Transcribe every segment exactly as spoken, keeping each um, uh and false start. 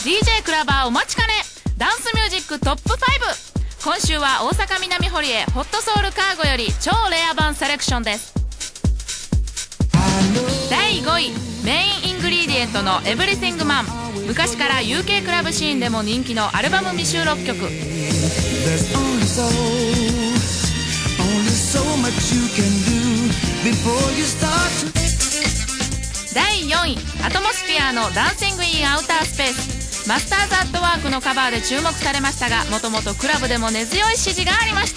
ディージェー クラバーお待ちかねダンスミュージックトップファイブ。今週は大阪南堀江ホットソウルカーゴより超レア版セレクションです。だいごい、メインイングリーディエントのエブリシングマン。昔から ユーケー クラブシーンでも人気のアルバム未収録曲。だいよんい、アトモスフィアのダンシング・イン・アウタースペース。マスターズ・アットワークのカバーで注目されましたが、もともとクラブでも根強い支持がありました。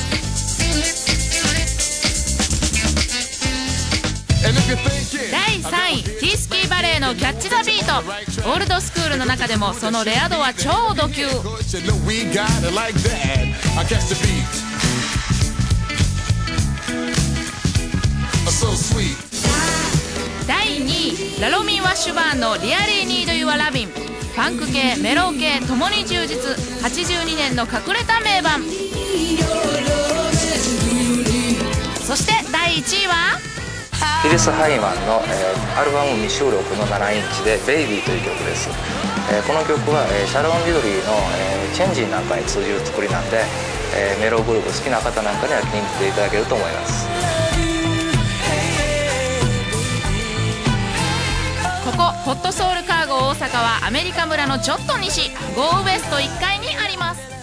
だいさんい、ティースキーバレーのキャッチ・ザ・ビート。オールドスクールの中でもそのレア度は超ド級。だいにい、ラロミン・ワッシュバーンのリアリー・ニード・ユア・ラビン。ファンク系、メロ系ともに充実。はちじゅうにねんの隠れた名盤。そしてだいいちいはフィリス・ハイマンの、えー、アルバム未収録のななインチで「ベイビー」という曲です。えー、この曲は、えー、シャロン・リドリーの、えー、チェンジンなんかに通じる作りなんで、えー、メログループ好きな方なんかには気に入っていただけると思います。 ここホットソウルカーゴ大阪はアメリカ村のちょっと西ゴーウエストいっかいにあります。